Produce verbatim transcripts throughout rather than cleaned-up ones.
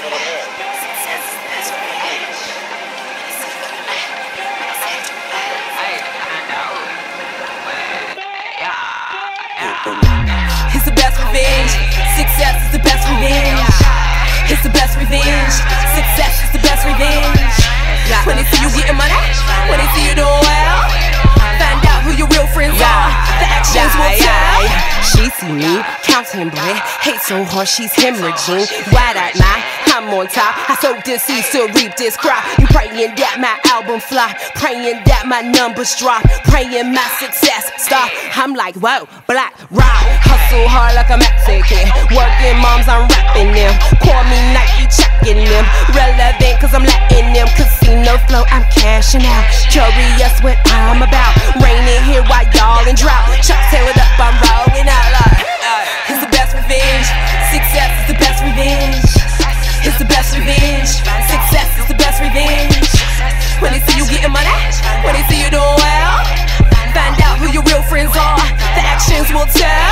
It's the best revenge. Success is the best revenge. It's the best revenge. Success is the best revenge. When they see you getting money, when they see you doing well, find out who your real friends are. The actions will tell. She see me counting bread, hate so hard she's hemorrhaging. Wide at night, I'm on top. I sow this seed to reap this crop. You praying that my album fly, praying that my numbers drop, praying my success stop. I'm like, whoa, black rock. Hustle hard like a Mexican. Working moms, I'm rapping them. Call me Nike, checking them. Relevant cause I'm letting them. Casino flow, I'm cashing out. Curious what I'm about. Raining here while y'all in drought. Chuck tail it up, I'm rolling out like. It's the best revenge. Success is the best revenge. It's the best revenge. Success is the best revenge. When they see you getting money, when they see you doing well, find out who your real friends are. The actions will tell.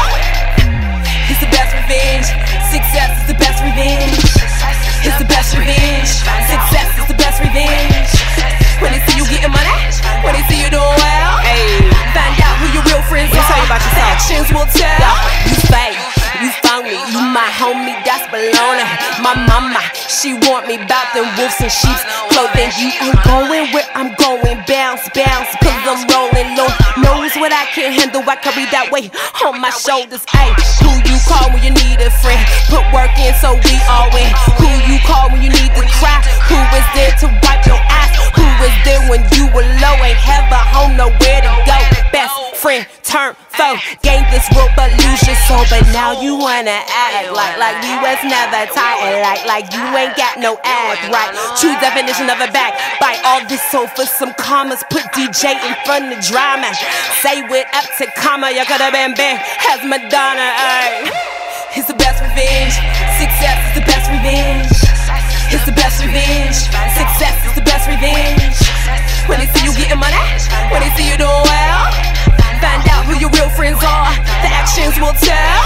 It's the best revenge. Success is the best revenge. It's the best revenge. Success is the best revenge. When they see you getting money, when they see you doing well, find out who your real friends are. The actions will tell. You fake, you phony, you my homie, that's baloney. My mama, she want me bout them wolves and sheep's clothing. You ain't going where I'm going, bounce, bounce, cause I'm rolling low. Knows what I can handle, I carry that weight on my shoulders. Ayy, who you call when you need a friend? Put work in so we all win. Who you call when you need to cry? Who is there to wipe your ass? Who was there when you were low? Ain't have a home, nowhere to go. Best friend, turn foe. Gain this world but lose your soul. But now you wanna act like like we was never tight. Like like you ain't got no act right. True definition of a back. Buy all this soul for some commas. Put D J in front of drama. Say what up to comma. You could've been big as Madonna. Ay. It's the best revenge. Success is the best revenge. It's the best revenge. Success is the best revenge. When they see you getting money, when they see you doing well, find out who your real friends are. The actions will tell.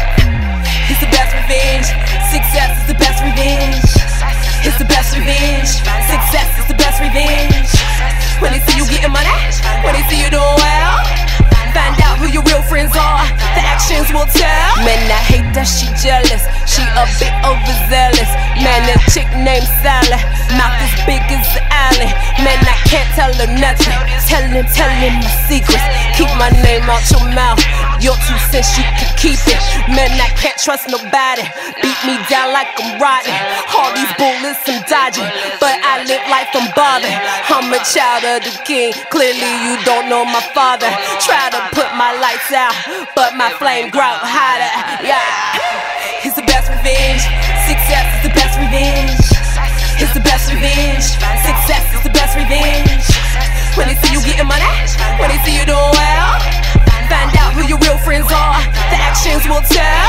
It's the best revenge. Success is the best revenge. It's the best revenge. Success is the best revenge. When they see you getting money, when they see you doing well, find out who your real friends are. The actions will tell. Man, I hate that she jealous. She a bit overzealous. Man, a chick named Sally, mouth as big as the alley. Man, I can't tell her nothing. Tell him, tell him my secrets. Keep my name out your mouth. Your two cents, you can keep it. Man, I can't trust nobody. Beat me down like I'm riding. All these bullets I'm dodging, but I live life I'm bothering. I'm a child of the king. Clearly you don't know my father. Try to put my lights out, but my flame grow hotter. Yeah. It's the best revenge. Success is the best revenge. It's the best revenge. Success is the best revenge. When they see you getting money, when they see you doing well, find out who your real friends are. The actions will tell.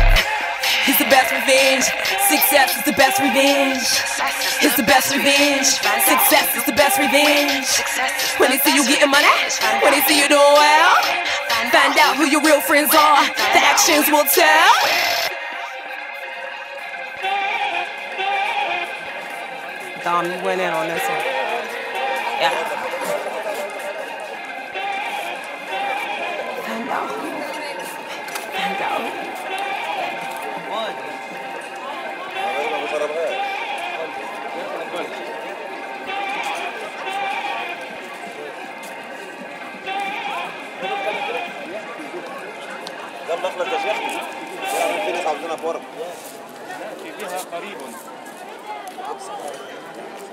It's the best revenge. Success is the best revenge. It's the best revenge. Success is the best revenge. When they see you getting money, when they see you doing well, find out who your real friends are. The actions will tell. Dom, you went in on this one. Yeah. Find out. Find out. ده مخلص يا شيخ. في ناس عاوزينها في ورق. لا في جهة قريب.